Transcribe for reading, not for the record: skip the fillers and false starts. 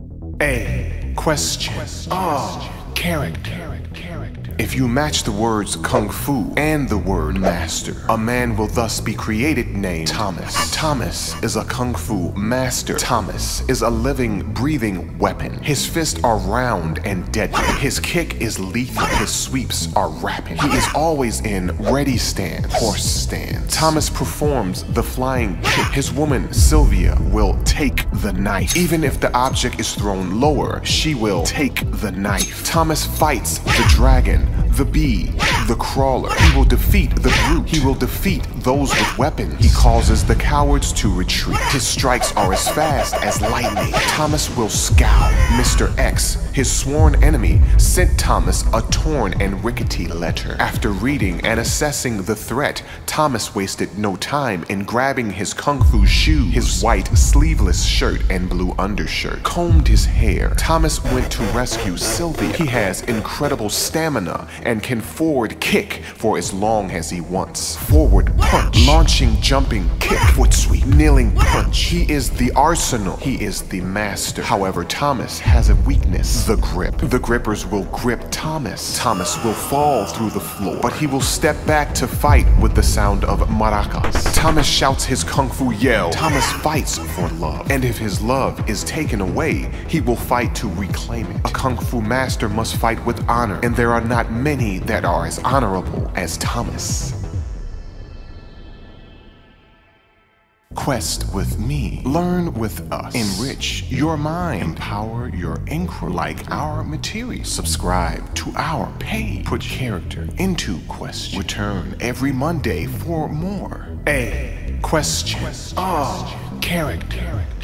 A. Question. Character. If you match the words Kung Fu and the word master, a man will thus be created named Thomas. Thomas is a Kung Fu master. Thomas is a living, breathing weapon. His fists are round and deadly. His kick is lethal. His sweeps are rapid. He is always in ready stance, horse stance. Thomas performs the flying kick. His woman, Sylvia, will take the knife. Even if the object is thrown lower, she will take the knife. Thomas fights the dragon, the bee, the crawler. He will defeat the brute. He will defeat those with weapons. He causes the cowards to retreat. His strikes are as fast as lightning. Thomas will scowl. Mr. X, his sworn enemy, sent Thomas a torn and rickety letter. After reading and assessing the threat, Thomas wasted no time in grabbing his kung fu shoes, his white sleeveless shirt and blue undershirt, combed his hair. Thomas went to rescue Sylvia. He has incredible stamina and can forward kick for as long as he wants. Forward punch, launching, jumping kick, foot sweep, kneeling punch. He is the arsenal. He is the master. However, Thomas has a weakness, the grip. The grippers will grip Thomas. Thomas will fall through the floor, but he will step back to fight with the sound of maracas. Thomas shouts his kung fu yell. Thomas fights for love, and if his love is taken away, he will fight to reclaim it. A kung fu master must fight with honor, and there are not many that are as honorable as Thomas. Quest with me. Learn with us. Enrich your mind. Empower your inquiry like our material. Subscribe to our page. Put character into question. Return every Monday for more. A. Question. Character.